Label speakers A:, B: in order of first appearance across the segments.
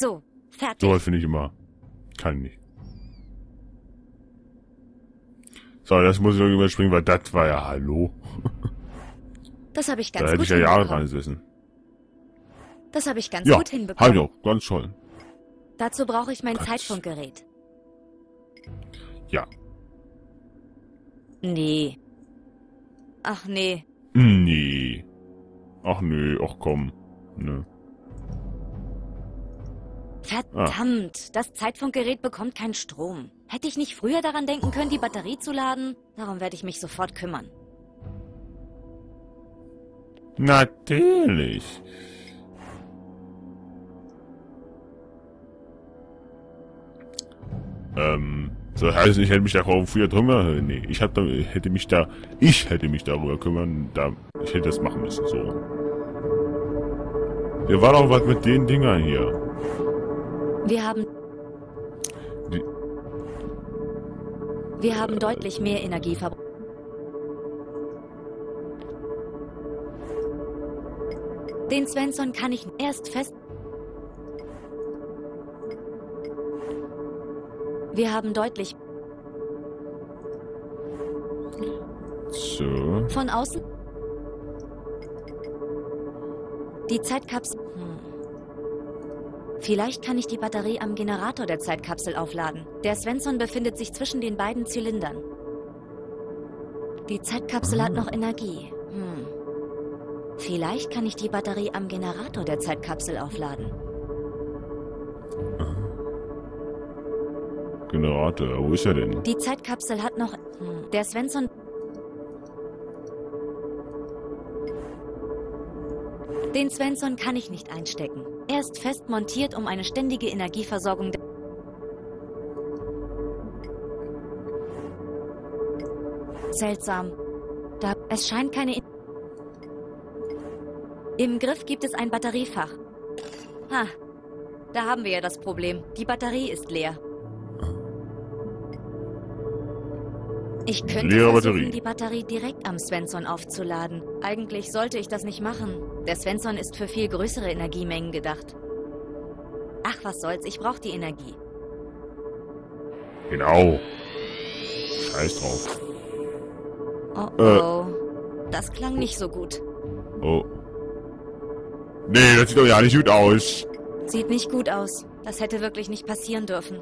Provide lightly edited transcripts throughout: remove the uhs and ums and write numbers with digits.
A: So, fertig.
B: Sowas finde ich immer. Kann ich nicht. So, das muss ich noch überspringen, weil das war ja hallo.
A: Das habe ich
B: Da
A: ganz
B: hätte
A: gut
B: ich ja Jahre dran
A: hinbekommen.
B: gesessen.
A: Das habe ich ganz
B: Ja,
A: gut
B: hab ich
A: hinbekommen.
B: auch. Ganz toll.
A: Dazu brauche ich mein
B: Gott.
A: Zeitfunkgerät.
B: Ja.
A: Nee. Ach nee.
B: Nee. Ach nö, ach komm. Nö.
A: Verdammt, das Zeitfunkgerät bekommt keinen Strom. Hätte ich nicht früher daran denken können, die Batterie zu laden? Darum werde ich mich sofort kümmern.
B: Natürlich. So heißt, ich hätte mich da früher drüber. Nee, ich hätte mich darüber kümmern. Ich hätte das machen müssen, so. Wir war doch was mit den Dingern hier.
A: Wir haben deutlich mehr Energie verbraucht. Den Svensson kann ich erst fest... Wir haben deutlich...
B: So.
A: Von außen... Die Zeitkapsel... Vielleicht kann ich die Batterie am Generator der Zeitkapsel aufladen. Der Svensson befindet sich zwischen den beiden Zylindern. Die Zeitkapsel hat noch Energie. Vielleicht kann ich die Batterie am Generator der Zeitkapsel aufladen.
B: Generator, wo ist er denn?
A: Die Zeitkapsel hat noch... Der Svensson... Den Svensson kann ich nicht einstecken. Er ist fest montiert, um eine ständige Energieversorgung... Seltsam. Es scheint keine... Im Griff gibt es ein Batteriefach. Da haben wir ja das Problem. Die Batterie ist leer. Ich könnte
B: Leere
A: versuchen,
B: Batterie.
A: die Batterie direkt am Svensson aufzuladen. Eigentlich sollte ich das nicht machen. Der Svensson ist für viel größere Energiemengen gedacht. Ach, was soll's, ich brauche die Energie.
B: Genau. Scheiß drauf.
A: Oh. Das klang nicht so gut.
B: Oh. Nee, das sieht doch ja nicht gut aus.
A: Sieht nicht gut aus. Das hätte wirklich nicht passieren dürfen.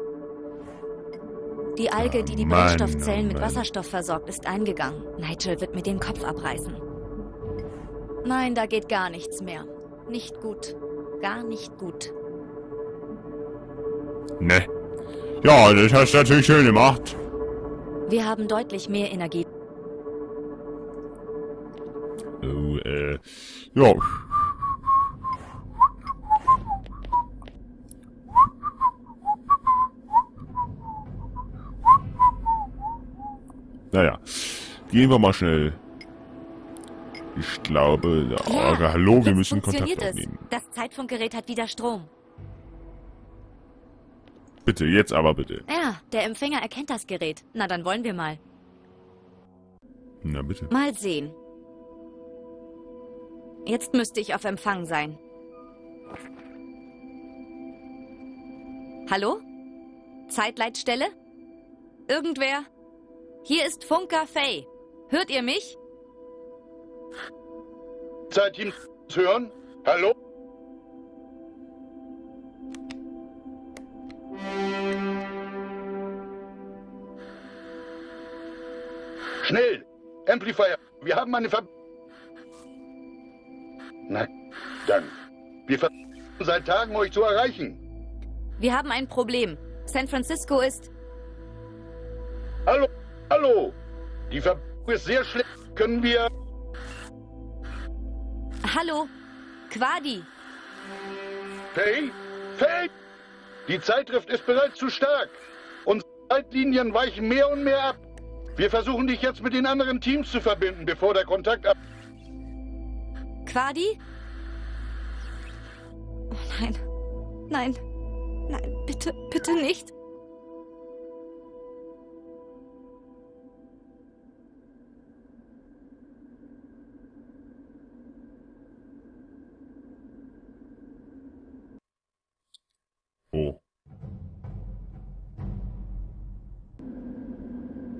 A: Die Alge, die die
B: Mann,
A: Brennstoffzellen mit
B: Mann.
A: Wasserstoff versorgt, ist eingegangen. Nigel wird mir den Kopf abreißen. Nein, da geht gar nichts mehr. Nicht gut. Gar nicht gut.
B: Ne. Ja, das hast du natürlich schön gemacht.
A: Wir haben deutlich mehr Energie.
B: Oh, ja. Naja, gehen wir mal schnell. Ich glaube, hallo, wir
A: jetzt
B: müssen Kontakt
A: funktioniert es.
B: aufnehmen.
A: Das Zeitfunkgerät hat wieder Strom.
B: Bitte, jetzt aber bitte.
A: Ja, der Empfänger erkennt das Gerät. Na, dann wollen wir mal.
B: Na bitte.
A: Mal sehen. Jetzt müsste ich auf Empfang sein. Hallo? Zeitleitstelle? Irgendwer? Hier ist Funker Faye. Hört ihr mich?
C: Zeitteam hören? Hallo? Schnell! Amplifier! Wir haben eine Na, dann. Wir versuchen seit Tagen, euch zu erreichen.
A: Wir haben ein Problem. San Francisco ist...
C: Hallo? Hallo? Die Verbindung ist sehr schlecht. Können wir...
A: Hallo? Quadi?
C: Faye? Faye? Die Zeitdrift ist bereits zu stark. Unsere Zeitlinien weichen mehr und mehr ab. Wir versuchen dich jetzt mit den anderen Teams zu verbinden, bevor der Kontakt ab...
A: Quadi? Oh nein. Nein. Nein, bitte, bitte nicht.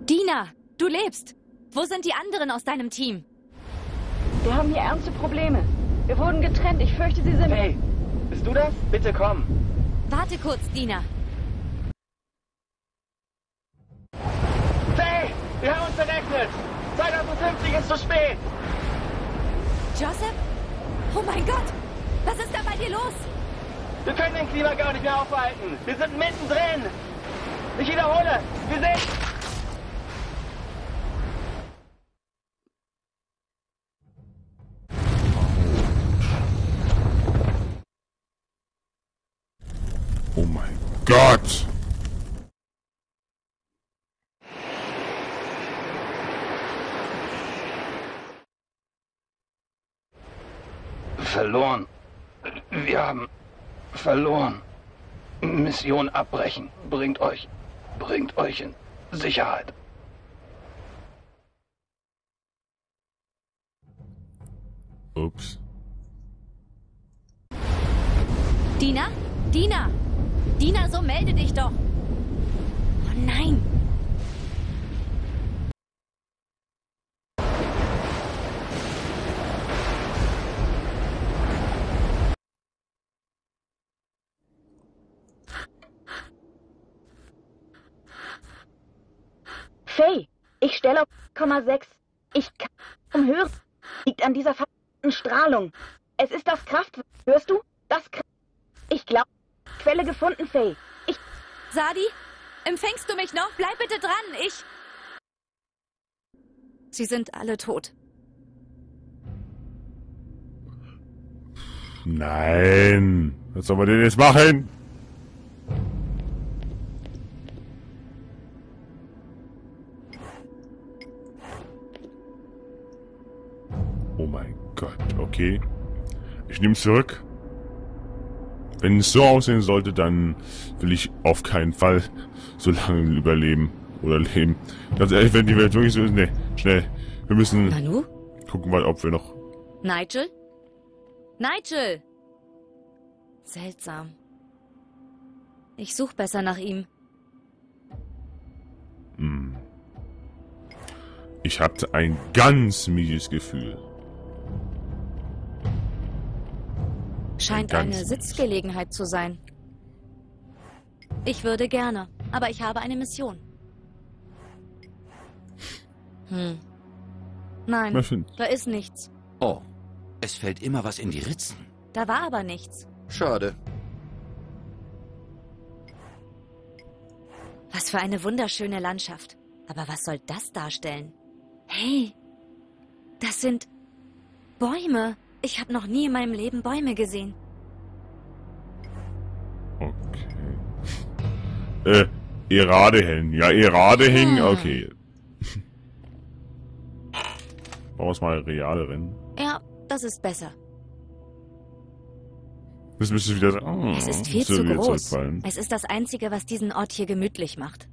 A: Dina, du lebst! Wo sind die anderen aus deinem Team?
D: Wir haben hier ernste Probleme. Wir wurden getrennt. Ich fürchte, sie sind...
E: Hey, bist du das? Bitte komm.
A: Warte kurz, Dina.
E: Faye, wir haben uns verrechnet. 2050 ist zu spät.
A: Joseph? Oh mein Gott! Was ist da bei dir los?
E: Wir können den Klimagau nicht mehr aufhalten. Wir sind mittendrin. Ich wiederhole, wir sind...
B: Oh mein Gott!
E: Verloren. Wir haben verloren. Mission abbrechen. Bringt euch in Sicherheit.
B: Ups.
A: Dina? Dina! Dina, so melde dich doch! Oh nein!
D: Faye, ich stelle auf 0,6. Ich kann hören. Liegt an dieser verdammten Strahlung. Es ist das Kraftwerk. Hörst du? Das Kraftwerk. Ich glaube, Quelle gefunden, Faye.
A: Sadi? Empfängst du mich noch? Bleib bitte dran, Sie sind alle tot.
B: Nein! Was soll man denn jetzt machen? Oh mein Gott, okay. Ich nehme es zurück. Wenn es so aussehen sollte, dann will ich auf keinen Fall so lange überleben oder leben. Ganz ehrlich, wenn die Welt wirklich so ist, ne, schnell. Wir müssen
A: Nanu?
B: gucken mal, ob wir noch...
A: Nigel? Nigel! Seltsam. Ich suche besser nach ihm.
B: Ich hatte ein ganz mieses Gefühl.
A: Scheint
B: Ganz
A: eine Sitzgelegenheit zu sein. Ich würde gerne, aber ich habe eine Mission. Nein, da ist nichts.
F: Oh, es fällt immer was in die Ritzen.
A: Da war aber nichts.
F: Schade.
A: Was für eine wunderschöne Landschaft. Aber was soll das darstellen? Hey, das sind Bäume. Ich habe noch nie in meinem Leben Bäume gesehen.
B: Okay. Eradehängen. Ja, Eradehängen, okay. Brauchst mal reale Rennen.
A: Ja, das ist besser.
B: Das müsste wieder sagen.
A: Es ist viel zu groß. Es ist das Einzige, was diesen Ort hier gemütlich macht.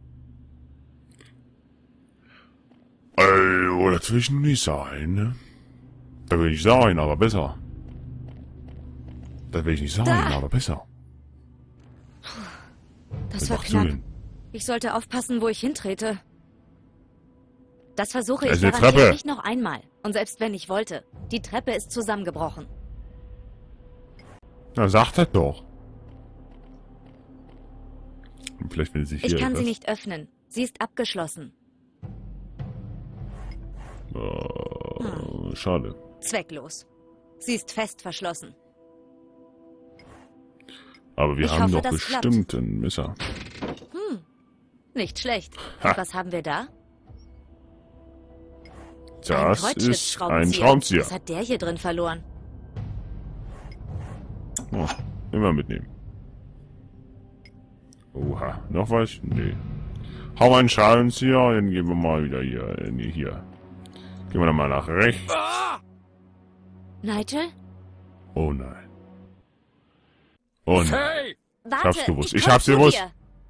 B: Also, das will ich nun nicht sein, ne? Da will ich sein, aber besser. Das will ich nicht sein, aber besser.
A: Das war knapp. Ich sollte aufpassen, wo ich hintrete. Das versuche ich garantiert nicht noch einmal. Und selbst wenn ich wollte, die Treppe ist zusammengebrochen.
B: Na, sag das doch. Vielleicht will sie hier...
A: Ich kann sie nicht öffnen. Sie ist abgeschlossen.
B: Schade.
A: Zwecklos. Sie ist fest verschlossen.
B: Aber wir haben doch bestimmt ein Messer.
A: Nicht schlecht. Und was haben wir da?
B: Das ist ein Schraubenzieher.
A: Was hat der hier drin verloren?
B: Oh, immer mitnehmen. Oha. Noch was? Nee. Hau mal einen Schraubenzieher, dann gehen wir mal wieder hier. Nee, hier. Gehen wir dann mal nach rechts.
A: Nigel?
B: Oh nein. Oh nein.
F: Hey!
B: Ich hab's gewusst. Ich hab's gewusst.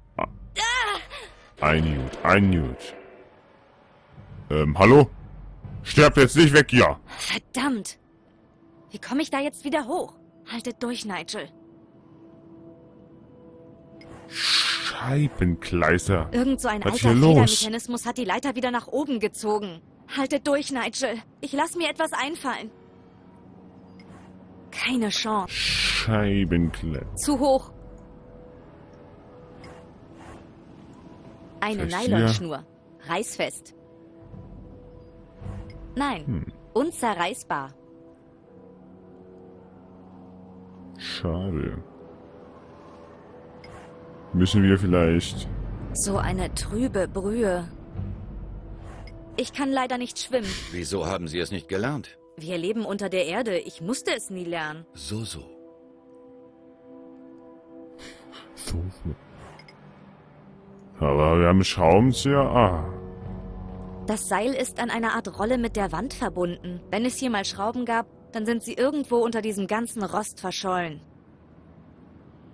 B: Ein Newt. Hallo? Sterbt jetzt nicht weg, ja.
A: Verdammt. Wie komme ich da jetzt wieder hoch? Haltet durch, Nigel.
B: Scheibenkleister.
A: Irgend so ein
B: Was ist
A: alter
B: hier los?
A: Federmechanismus hat die Leiter wieder nach oben gezogen. Haltet durch, Nigel. Ich lass mir etwas einfallen. Keine Chance.
B: Scheibenkleister.
A: Zu hoch. Eine
B: Vielleicht
A: Nylonschnur. Reißfest. Nein. Unzerreißbar.
B: Schade. Müssen wir vielleicht...
A: So eine trübe Brühe. Ich kann leider nicht schwimmen.
F: Wieso haben Sie es nicht gelernt?
A: Wir leben unter der Erde. Ich musste es nie lernen.
F: So.
B: So. Aber wir haben Schraubenzieher. Ah.
A: Das Seil ist an einer Art Rolle mit der Wand verbunden. Wenn es hier mal Schrauben gab, dann sind sie irgendwo unter diesem ganzen Rost verschollen.